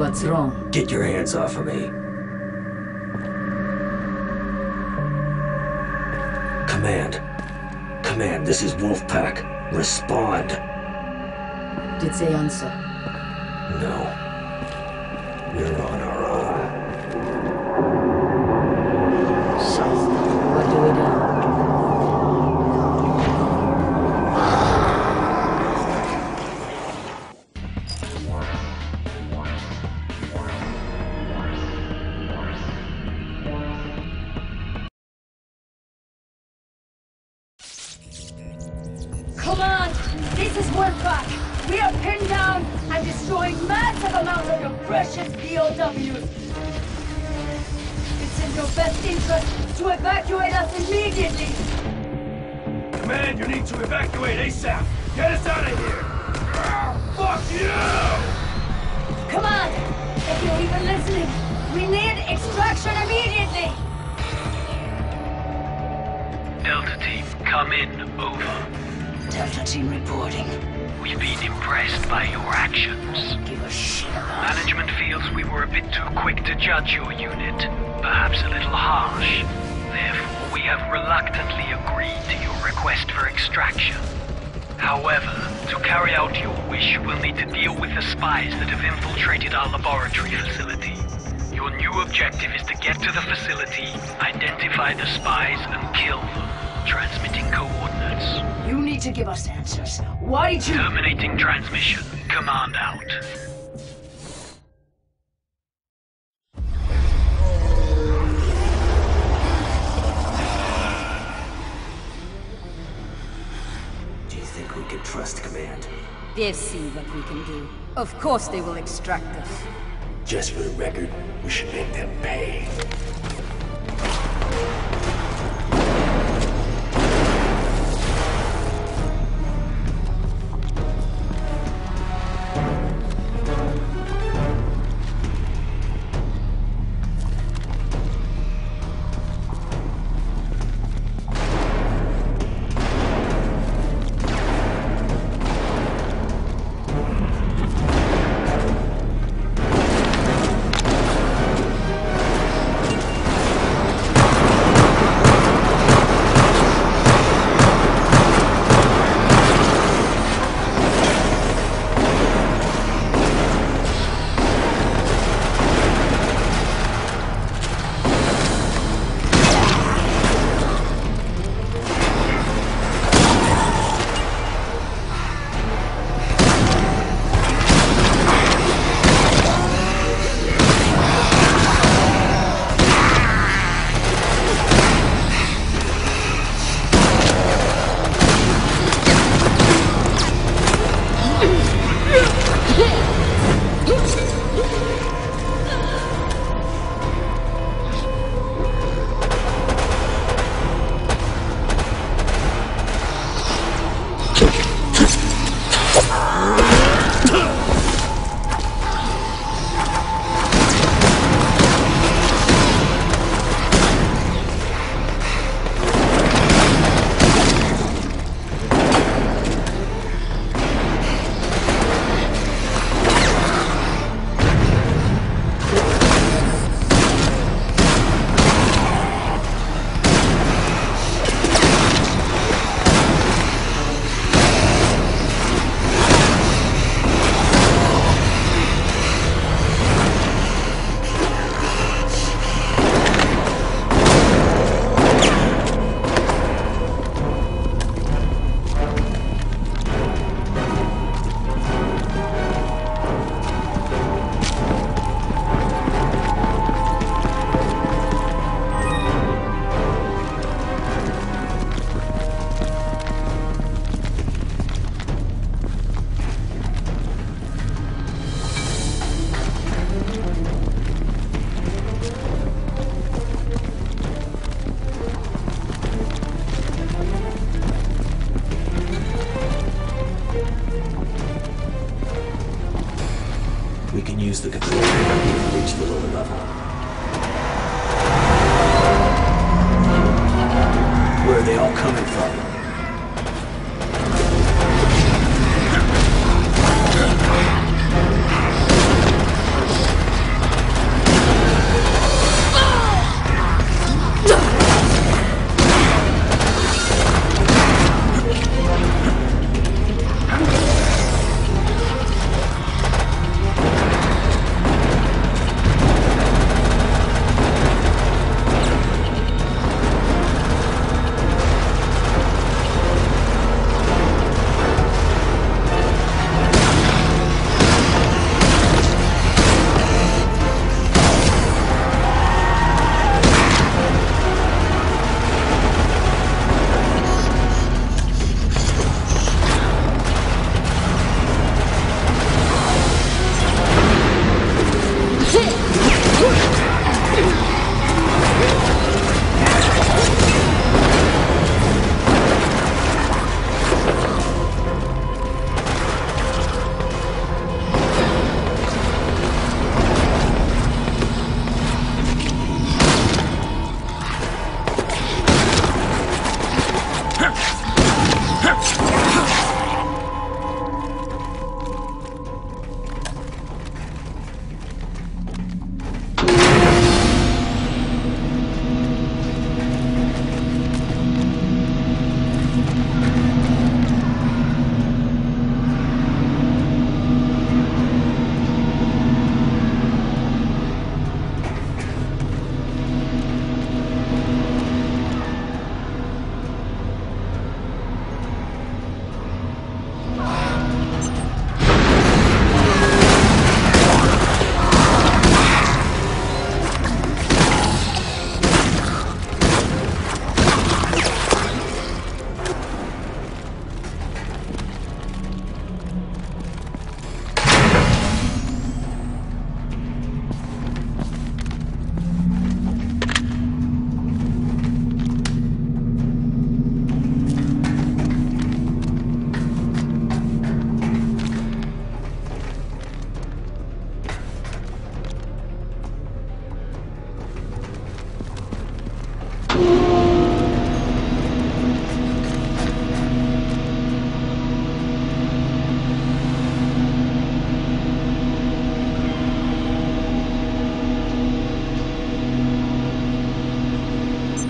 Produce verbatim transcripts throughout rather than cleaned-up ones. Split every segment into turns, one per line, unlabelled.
What's wrong?
Get your hands off of me. Command. Command, this is Wolfpack. Respond.
Did they answer?
No. We're on our own.
So, what do we do?
Command, this is Wolfpack. We are pinned down and destroying massive amounts of your precious P O Ws. It's in your best interest to evacuate us immediately.
Command, you need to evacuate ASAP. Get us out of here. Ah, fuck you!
Command, if you're even listening, we need extraction immediately.
Delta team, come in. Over.
Delta team reporting.
We've been impressed by your actions.
Give a shit about.
Management feels we were a bit too quick to judge your unit, perhaps a little harsh. Therefore, we have reluctantly agreed to your request for extraction. However, to carry out your wish, we'll need to deal with the spies that have infiltrated our laboratory facility. Your new objective is to get to the facility, identify the spies, and kill them, transmitting coordinates.
You need to give us answers. Why did you...
Terminating transmission. Command out.
Do you think we can trust Command?
They've seen what we can do. Of course they will extract us.
Just for the record, we should make them pay. Use the control panel to reach the lower level. Where are they all coming from?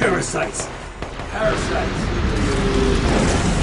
Parasites!
Parasites!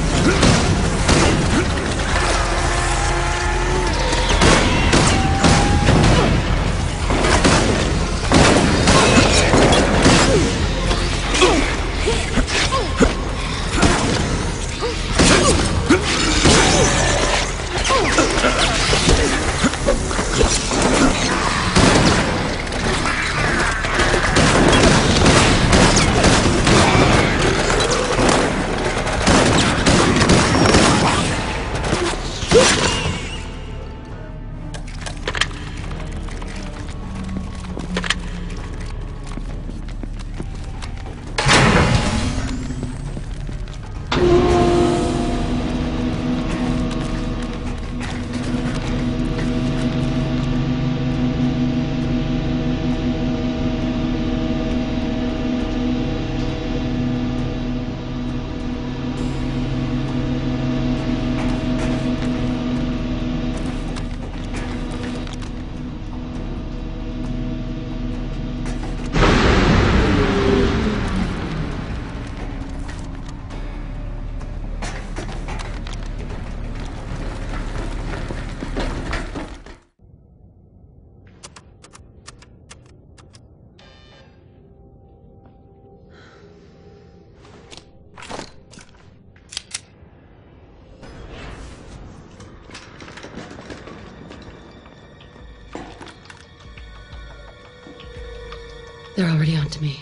They're already onto me.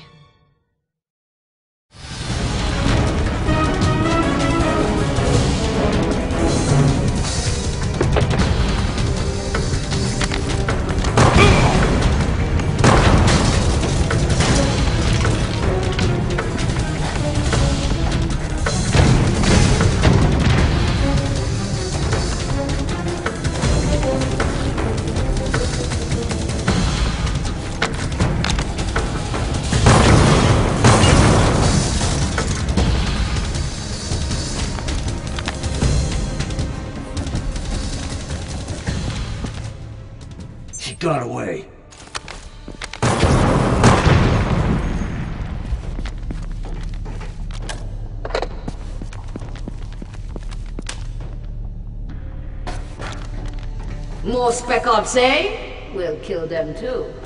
She got away.
More Spec Ops, eh? We'll kill them too.